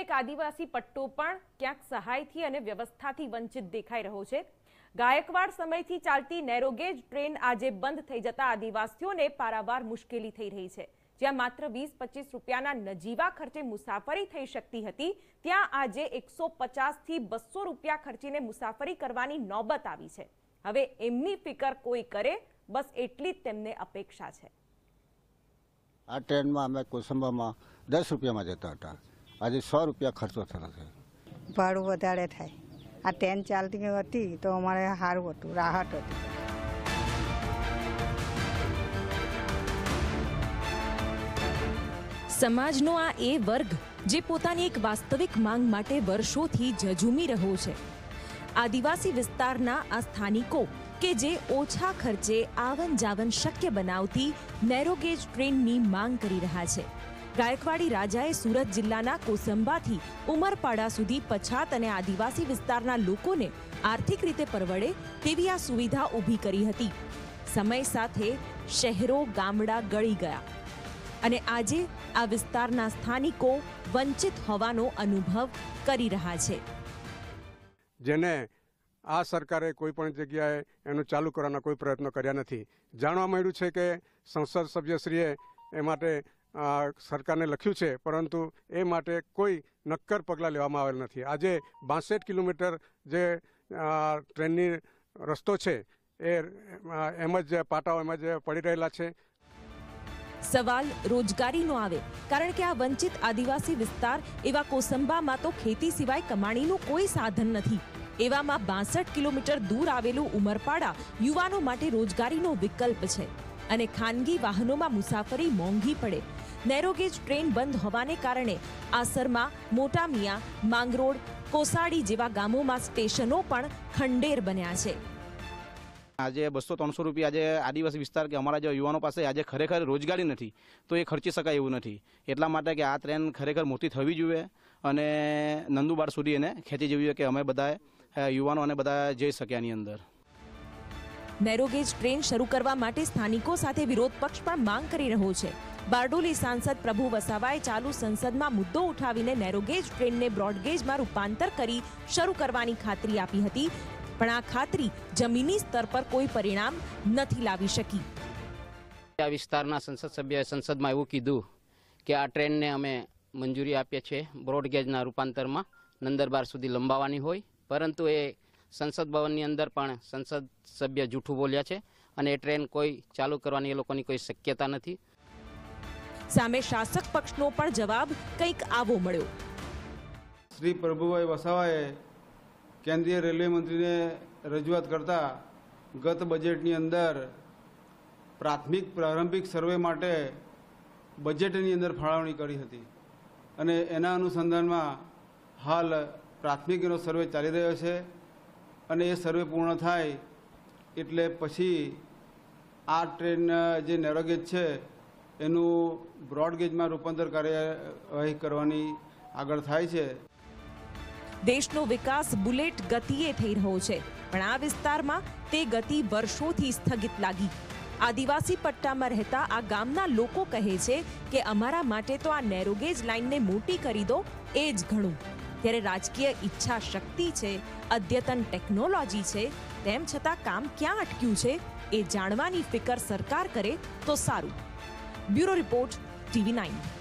एक आदिवासी पट्टो पण क्यांक सहायथी अने व्यवस्थाथी वंचित देखाई रह्यो छे। गायकवाड़ समयथी चालती नेरोगेज ट्रेन आजे बंध थई जता आदिवासीओने पारावार मुश्केली थई रही छे। ज्यां मात्र 20-25 रूपियाना नजीवा खर्चे मुसाफरी थई शकती हती, त्यां आजे 150 થી 200 रूपिया खर्चीने मुसाफरी करवानी नौबत आवी छे। हवे एमनी फिकर कोई करे, बस एटली ज तेमने अपेक्षा छे। आ ट्रेन में अमे कोसंबा में 10 रूपिया में जता था, आज 100 रूपिया खर्चो थयो छे। भाड़ू वधारे थाय। आ ट्रेन चालती हती तो अमारे सारू हतुं, राहत हती। समाजनो आ ए वर्ग जे पोतानी एक वास्तविक मांग माटे वर्षोथी झझूमी रह्यो छे। आदिवासी विस्ताરના આ સ્થાનિકો કે જે ઓછા ખર્ચે આવન જાવન શક્ય બનાવતી નેરોગેજ ટ્રેનની માંગ કરી રહ્યા છે। ગાયકવાડી રાજાએ સુરત જિલ્લાના કોસંબાથી ઉમરપાડા સુધી પછાત અને આદિવાસી વિસ્તારના લોકોને આર્થિક રીતે પરવડે તેવી આ સુવિધા ઊભી કરી હતી। સમય સાથે શહેરો ગામડા ગળી ગયા અને આજે આ વિસ્તારના સ્થાનિકો વંચિત હોવાનો અનુભવ કરી રહ્યા છે। જેને આ સરકારે કોઈપણ જગ્યાએ એનું ચાલુ કરવાના કોઈ પ્રયત્નો કર્યા નથી। જાણવા મળ્યું છે કે સંસદ સભ્યશ્રીએ એ માટે સરકારને લખ્યું છે, પરંતુ એ માટે કોઈ નક્કર પગલાં લેવામાં આવેલ નથી। આજે 62 કિલોમીટર જે ટ્રેનની રસ્તો છે એ એમ જ પાટાઓ એમ જ પડી રહેલા છે। સવાલ રોજગારીનો આવે, કારણ કે આ વંચિત આદિવાસી વિસ્તાર એવા કોસંબામાં તો ખેતી સિવાય કમાણીનું કોઈ સાધન નથી। એવામાં 62 કિલોમીટર દૂર આવેલું ઉમરપાડા યુવાનો માટે રોજગારીનો વિકલ્પ છે અને ખાનગી વાહનોમાં મુસાફરી મોંઘી પડે। નેરોગેજ ટ્રેન બંધ હોવાને કારણે આસરમાં, મોટા મિયા, માંગરોળ, કોસાડી જેવા ગામોમાં સ્ટેશનો પણ ખંડેર બન્યા છે। आज 200-300 રૂપિયા આજે આદિવાસી વિસ્તાર કે અમારા જે યુવાનો પાસે આજે ખરેખર રોજગારી નથી, તો એ ખર્ચી શકાય એવું નથી। એટલા માટે કે આ ટ્રેન ખરેખર મોટી થવી જોઈએ અને નંદુબાર સુધી એને ખેંચી જવી જોઈએ કે અમે બધા યુવાનો અને બધા જઈ શકે આની અંદર। નેરોગેજ ટ્રેન શરૂ કરવા માટે સ્થાનિકો સાથે વિરોધ પક્ષ પણ માંગ કરી રહ્યો છે। બારડોલી સાંસદ પ્રભુ વસાવાએ ચાલુ સંસદમાં મુદ્દો ઉઠાવીને નેરોગેજ ટ્રેનને બ્રોડગેજમાં રૂપાંતર કરી શરૂ કરવાની ખાતરી આપી હતી, પણ આ ખાતરી જમીની સ્તર પર કોઈ પરિણામ નથી લાવી શકી। આ વિસ્તારના સંસદ સભ્યએ સંસદમાં એવું કીધું કે આ ટ્રેનને અમે મંજૂરી આપીએ છીએ બ્રોડગેજના રૂપાંતરમાં નંદરબાર સુધી લંબાવવાની હોય, પરંતુ એ સંસદ ભવનની અંદર પણ સંસદ સભ્ય જૂઠું બોલ્યા છે અને એ ટ્રેન કોઈ ચાલુ કરવાની એ લોકોની કોઈ શક્યતા નથી। સામે શાસક પક્ષનો પણ જવાબ કંઈક આવો મળ્યો। શ્રી પ્રભુભાઈ વસાવાએ केंद्रीय रेलवे मंत्री ने रजूआत करता गत बजेटनी अंदर प्रारंभिक सर्वे माटे बजेटनी अंदर फाळवणी करी हती अने एना अनुसंधान में हाल प्राथमिक सर्वे चाली रह्यो छे अने ए सर्वे पूर्ण थाय एटले पछी आ ट्रेन जे नेरोगेज छे एनु ब्रॉडगेज में रूपांतर कार्यवाही करवानी आगळ थाय छे। देशनो विकास बुलेट गतिए थई रह्यो छे, पण आ विस्तारमां ते गति वर्षोथी स्थगित लागी। आदिवासी पट्टामां रहता आ गामना लोको कहे छे के अमारा माटे तो आ नेरोगेज लाइनने मोटी करी दो ए ज घणुं। त्यारे राजकीय इच्छा शक्ति छे, अद्यतन टेक्नोलॉजी छे, तेम छतां काम क्यां अटक्युं छे ए जाणवानी फिकर सरकार करे तो सारूं। Bureau report TV9।